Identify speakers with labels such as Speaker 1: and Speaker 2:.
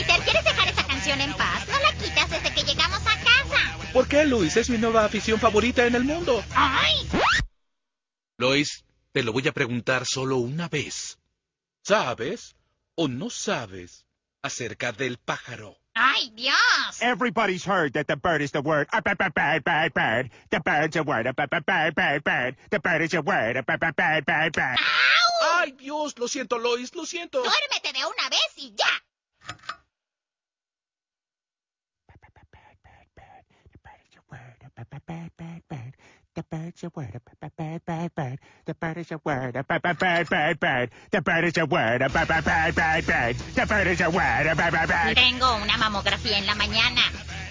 Speaker 1: Peter, ¿quieres dejar esa canción en paz? No la quitas desde que llegamos a casa.
Speaker 2: ¿Por qué, Luis? Es mi nueva afición favorita en el mundo.
Speaker 1: ¡Ay!
Speaker 2: Luis, te lo voy a preguntar solo una vez. ¿Sabes o no sabes acerca del pájaro?
Speaker 1: ¡Ay, Dios!
Speaker 3: Everybody's heard that the bird is the word. Bird. The bird's a word. Bird. The bird is a word. Bird.
Speaker 1: ¡Au!
Speaker 2: ¡Ay, Dios! Lo siento, Lois, lo siento.
Speaker 1: Duérmete de una vez y ya.
Speaker 3: The bird's a word. Bird. The bird is a word. Bird. The bird is a word. Bird. The bird is a word.
Speaker 1: Tengo una mamografía en la mañana.